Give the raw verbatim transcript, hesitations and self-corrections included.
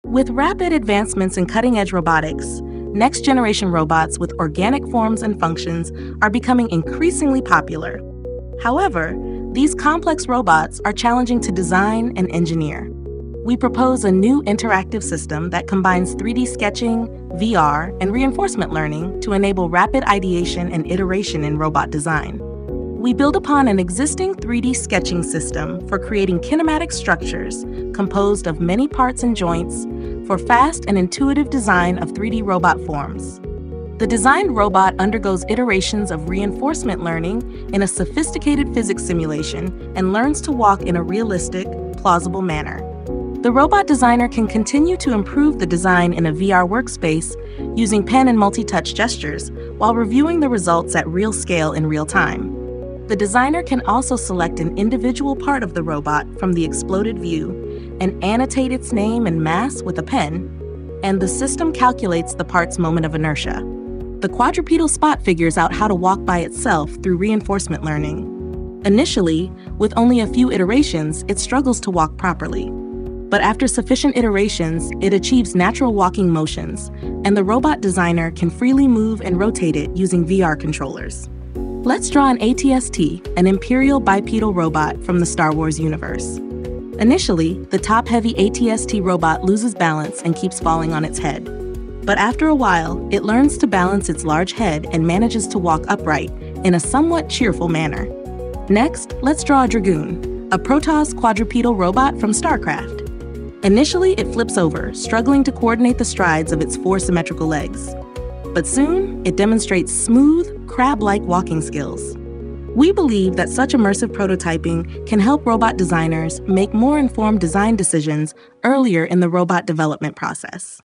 With rapid advancements in cutting-edge robotics, next-generation robots with organic forms and functions are becoming increasingly popular. However, these complex robots are challenging to design and engineer. We propose a new interactive system that combines three D sketching, V R, and reinforcement learning to enable rapid ideation and iteration in robot design. We build upon an existing three D sketching system for creating kinematic structures composed of many parts and joints for fast and intuitive design of three D robot forms. The designed robot undergoes iterations of reinforcement learning in a sophisticated physics simulation and learns to walk in a realistic, plausible manner. The robot designer can continue to improve the design in a V R workspace using pen and multi-touch gestures while reviewing the results at real scale in real time. The designer can also select an individual part of the robot from the exploded view and annotate its name and mass with a pen, and the system calculates the part's moment of inertia. The quadrupedal spot figures out how to walk by itself through reinforcement learning. Initially, with only a few iterations, it struggles to walk properly. But after sufficient iterations, it achieves natural walking motions, and the robot designer can freely move and rotate it using V R controllers. Let's draw an A T S T, an Imperial bipedal robot from the Star Wars universe. Initially, the top-heavy A T S T robot loses balance and keeps falling on its head. But after a while, it learns to balance its large head and manages to walk upright in a somewhat cheerful manner. Next, let's draw a Dragoon, a Protoss quadrupedal robot from StarCraft. Initially, it flips over, struggling to coordinate the strides of its four symmetrical legs. But soon, it demonstrates smooth, crab-like walking skills. We believe that such immersive prototyping can help robot designers make more informed design decisions earlier in the robot development process.